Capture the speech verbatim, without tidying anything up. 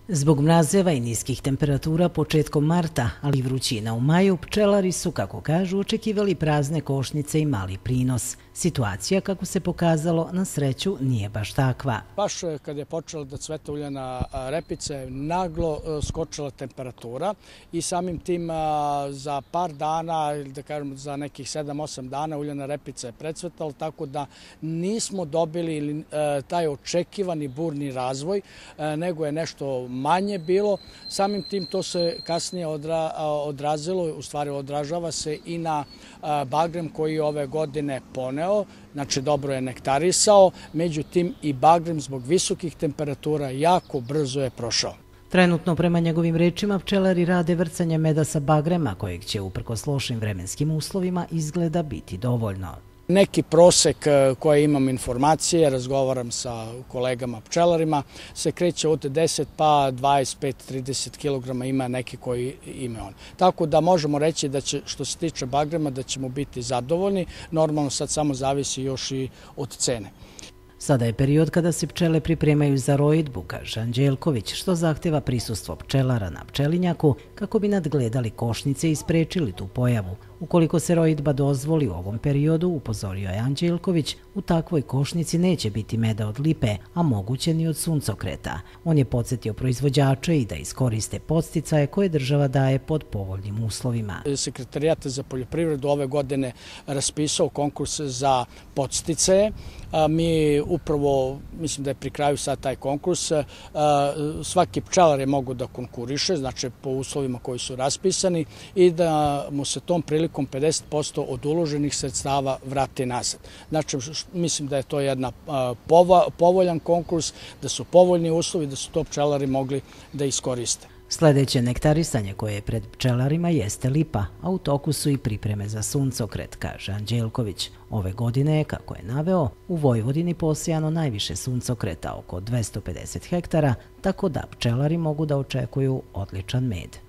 Zbog mrazeva i niskih temperatura početkom marta, ali i vrućina u maju, pčelari su, kako kažu, očekivali prazne košnice i mali prinos. Situacija, kako se pokazalo, na sreću nije baš takva. Baš kad je počela da cveta uljana repica, je naglo skočila temperatura i samim tim za par dana, ili da kažem za nekih sedam osam dana, uljana repica je precvetala, tako da nismo dobili taj očekivani burni razvoj, nego je nešto manje bilo. Samim tim to se kasnije odrazilo, u stvari odražava se i na bagrem koji ove godine poneo, znači dobro je nektarisao, međutim i bagrem zbog visokih temperatura jako brzo je prošao. Trenutno, prema njegovim rečima, pčelari rade vrcanje meda sa bagrema, kojeg će uprkos lošim vremenskim uslovima izgleda biti dovoljno. Neki prosek koje imam informacije, razgovaram sa kolegama pčelarima, se kreće od deset pa dvadeset pet do trideset kilograma, ima neki koji ima on. Tako da možemo reći da će, što se tiče bagrema, da ćemo biti zadovoljni. Normalno sad samo zavisi još i od cene. Sada je period kada se pčele pripremaju za rojidbu, kaže Anđelković, što zahteva prisustvo pčelara na pčelinjaku kako bi nadgledali košnice i sprečili tu pojavu. Ukoliko se rojidba dozvoli u ovom periodu, upozorio je Anđelković, u takvoj košnici neće biti meda od lipe, a moguće ni od suncokreta. On je podsjetio proizvođače i da iskoriste podsticaje koje država daje pod povoljnim uslovima. Sekretarijat za poljoprivredu ove godine raspisao konkurs za podsticaje. Mi upravo, mislim da je pri kraju sad taj konkurs, svaki pčelar je mogu da konkuriše, znači po uslovima koji su raspisani, i da mu se tom prilikom pedeset posto od uloženih sredstava vrati nazad. Znači, mislim da je to jedna povoljan konkurs, da su povoljni uslovi, da su to pčelari mogli da iskoriste. Sljedeće nektarisanje koje je pred pčelarima jeste lipa, a u toku su i pripreme za suncokret, kaže Anđelković. Ove godine je, kako je naveo, u Vojvodini posijano najviše suncokreta, oko dvesta pedeset hektara, tako da pčelari mogu da očekuju odličan med.